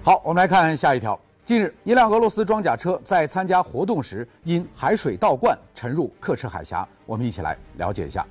好，我们来看下一条。近日，一辆俄罗斯装甲车在参加活动时因海水倒灌沉入刻赤海峡。我们一起来了解一下。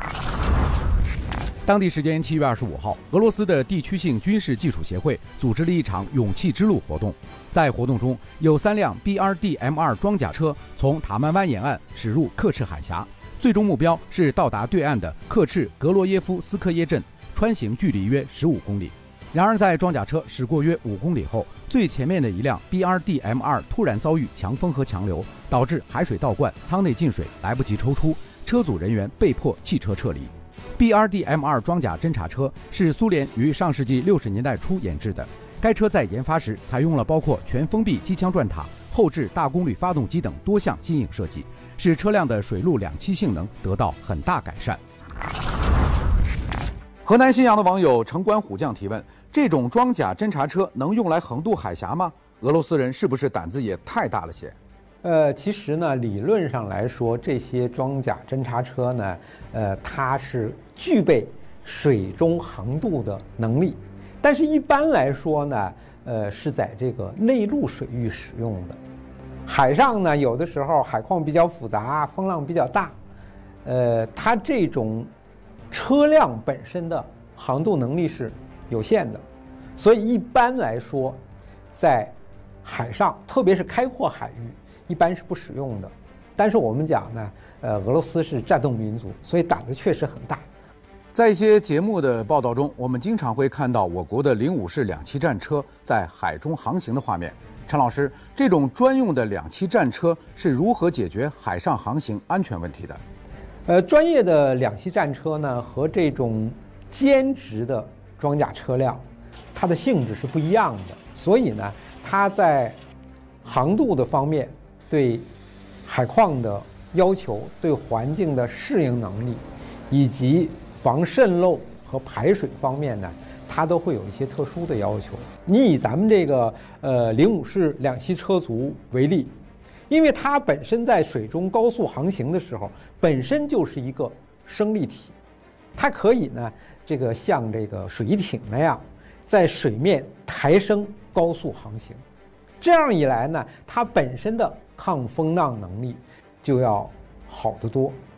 当地时间7月25号，俄罗斯的地区性军事技术协会组织了一场勇气之路活动。在活动中，有3辆 BRD-M2 装甲车从塔曼湾沿岸驶入刻赤海峡，最终目标是到达对岸的刻赤格罗耶夫斯克耶镇，穿行距离约15公里。然而，在装甲车驶过约5公里后，最前面的一辆 BRD-M2 突然遭遇强风和强流，导致海水倒灌，舱内进水，来不及抽出，车组人员被迫弃车撤离。BRD-M2 装甲侦察车是苏联于上世纪60年代初研制的，该车在研发时采用了包括全封闭机枪转塔、后置大功率发动机等多项新颖设计，使车辆的水陆两栖性能得到很大改善。河南信阳的网友城关虎将提问：这种装甲侦察车能用来横渡海峡吗？俄罗斯人是不是胆子也太大了些？ 其实呢，理论上来说，这些装甲侦察车呢，它是具备水中横渡的能力，但是一般来说呢，是在这个内陆水域使用的。海上呢，有的时候海况比较复杂，风浪比较大，它这种车辆本身的航渡能力是有限的，所以一般来说，在海上，特别是开阔海域，一般是不使用的。但是我们讲呢，俄罗斯是战斗民族，所以胆子确实很大。 在一些节目的报道中，我们经常会看到我国的05式两栖战车在海中航行的画面。陈老师，这种专用的两栖战车是如何解决海上航行安全问题的？ 专业的两栖战车呢，和这种兼职的装甲车辆，它的性质是不一样的，所以呢，它在航渡的方面，对海况的要求、对环境的适应能力，以及防渗漏和排水方面呢，它都会有一些特殊的要求。你以咱们这个05式两栖车族为例，因为它本身在水中高速航行的时候，本身就是一个生力体，它可以呢，这个像这个水艇那样，在水面抬升高速航行。这样一来呢，它本身的抗风浪能力就要好得多。